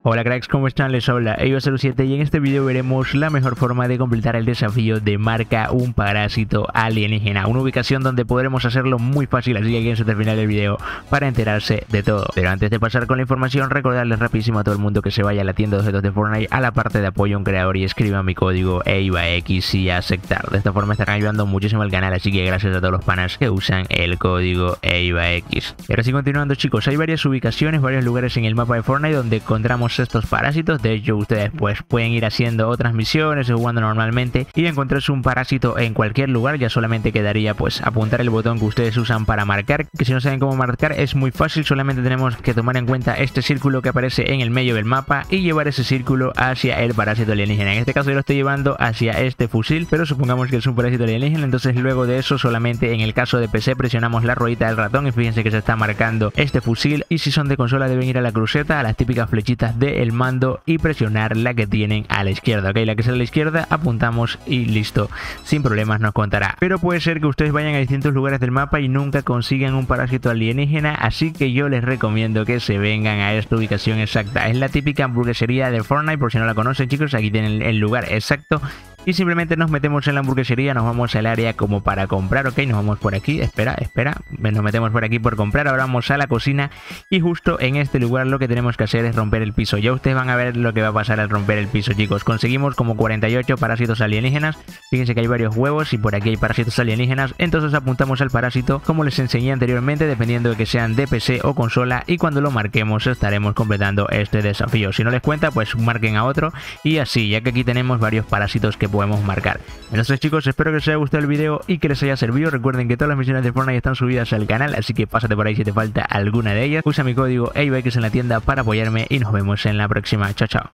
Hola cracks, ¿cómo están? Les habla Eva07 y en este video veremos la mejor forma de completar el desafío de marca un parásito alienígena, una ubicación donde podremos hacerlo muy fácil, así que quédense hasta el final del video para enterarse de todo. Pero antes de pasar con la información, recordarles rapidísimo a todo el mundo que se vaya a la tienda de objetos de Fortnite, a la parte de apoyo a un creador y escriba mi código EIVAX y aceptar. De esta forma estarán ayudando muchísimo al canal, así que gracias a todos los panas que usan el código EIVAX. Y ahora sí, continuando chicos, hay varias ubicaciones, varios lugares en el mapa de Fortnite donde encontramos estos parásitos. De hecho, ustedes pues pueden ir haciendo otras misiones o jugando normalmente y encontrarse un parásito en cualquier lugar. Ya solamente quedaría pues apuntar el botón que ustedes usan para marcar, que si no saben cómo marcar es muy fácil, solamente tenemos que tomar en cuenta este círculo que aparece en el medio del mapa y llevar ese círculo hacia el parásito alienígena. En este caso yo lo estoy llevando hacia este fusil, pero supongamos que es un parásito alienígena, entonces luego de eso solamente en el caso de PC presionamos la ruedita del ratón y fíjense que se está marcando este fusil, y si son de consola deben ir a la cruceta, a las típicas flechitas del mando y presionar la que tienen a la izquierda, ok, la que sale a la izquierda, apuntamos y listo, sin problemas nos contará. Pero puede ser que ustedes vayan a distintos lugares del mapa y nunca consigan un parásito alienígena, así que yo les recomiendo que se vengan a esta ubicación exacta. Es la típica hamburguesería de Fortnite, por si no la conocen chicos, aquí tienen el lugar exacto. Y simplemente nos metemos en la hamburguesería, nos vamos al área como para comprar, ok, nos vamos por aquí, espera, nos metemos por aquí por comprar, ahora vamos a la cocina y justo en este lugar lo que tenemos que hacer es romper el piso. Ya ustedes van a ver lo que va a pasar al romper el piso chicos. Conseguimos como 48 parásitos alienígenas, fíjense que hay varios huevos y por aquí hay parásitos alienígenas, entonces apuntamos al parásito como les enseñé anteriormente, dependiendo de que sean de PC o consola, y cuando lo marquemos estaremos completando este desafío. Si no les cuenta pues marquen a otro y así, ya que aquí tenemos varios parásitos que podemos marcar. Entonces chicos, espero que les haya gustado el video y que les haya servido. Recuerden que todas las misiones de Fortnite están subidas al canal, así que pásate por ahí si te falta alguna de ellas. Usa mi código EIVAX en la tienda para apoyarme y nos vemos en la próxima. Chao, chao.